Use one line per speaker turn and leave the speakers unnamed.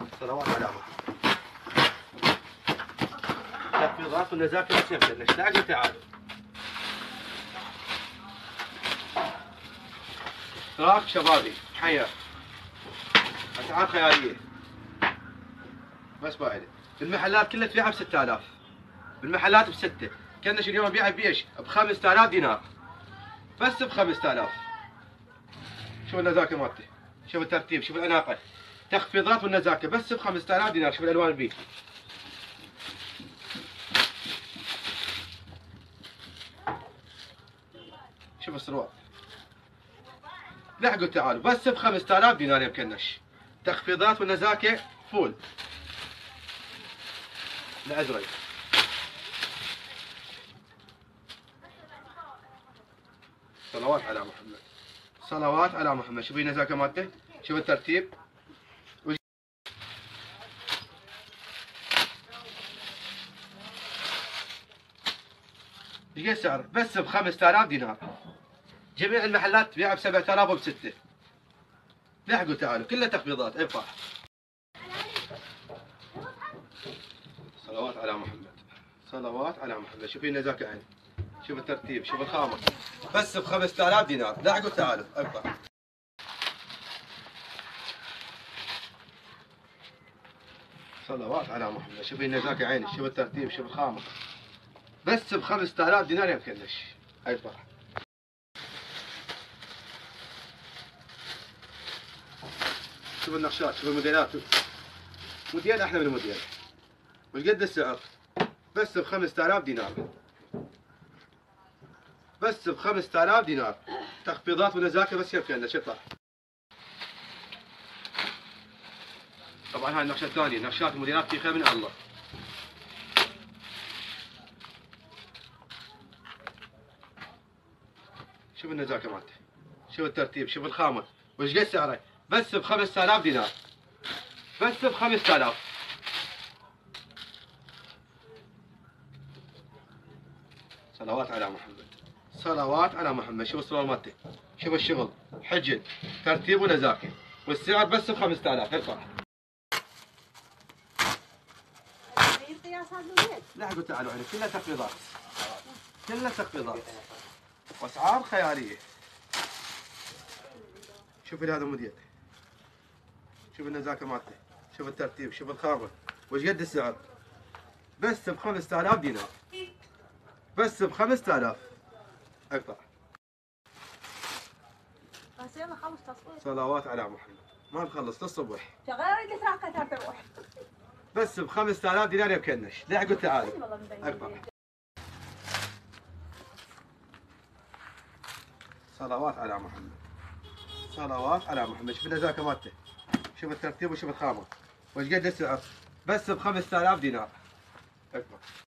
صلوات على محمد. تخفيضات ونزاكة بس يمكنش. تعالوا تعالوا. اشتراك شبابي حيا. اسعار خيالية. بس بايدة. بالمحلات كلها تبيعها ب 6000. بالمحلات ب6. كنش اليوم ابيعها بيش؟ ب 5000 دينار. بس ب 5000. شوف النزاكة مالته. شوف الترتيب، شوف الأناقة. تخفيضات والنزاكة بس ب 5000 دينار. شوف الألوان البيت. شوف السروال. لحقوا تعالوا بس ب 5000 دينار يا مكنش. تخفيضات والنزاكة فول. الأزرق. صلوات على محمد. صلوات على محمد. شوفي النزاكة مالته. شوف الترتيب. ايش قد سعره؟ بس ب 5000 دينار. جميع المحلات تبيعها ب 7000 وب6. لحقوا تعالوا كلها تخفيضات ابقى. صلوات على محمد. صلوات على محمد. شوفي النزاكة عين. شوف الترتيب، شوف الخامة. بس ب 5000 دينار. لحقوا تعالوا ابقى. صلوات على محمد. شوفي النزاكة عيني، شوف الترتيب، شوف الخامة. بس ب 5000 دينار يا مكنش. هاي الفرح. شوف النقشات، شوف الموديلات. موديل احلى من الموديل. وش قد السعر؟ بس ب 5000 دينار. بس ب 5000 دينار. تخفيضات ونزاكة بس يمكنش يطلع. طبعا هاي النقشة الثانية، نقشات الموديلات في خير من الله. شوف النزاكة مالته. شوف الترتيب، شوف الخامة. وش قد سعره؟ بس ب 5000 دينار. بس ب 5000. صلوات على محمد. صلوات على محمد. شوف الصور مالته. شوف الشغل، حجل، ترتيب ونزاكة. والسعر بس ب 5000. ارفع. لحقوا تعالوا عليه، كلها تخفيضات. كلها تخفيضات. واسعار خيالية. شوف هذا الموديل. شوف النزاكة مالته. شوف الترتيب، شوف الخامة. وش قد السعر؟ بس ب 5000 دينار. بس ب 5000. اقطع. صلوات على محمد. ما نخلص للصبح. بس ب 5000 دينار يا مكنش. لحقوا تعالوا. اقطع. صلوات على محمد. صلوات على محمد. شوف النزاكة مالته. شوف الترتيب وشوف الخامة. وش قد السعر؟ بس ب 5000 دينار. اكبر.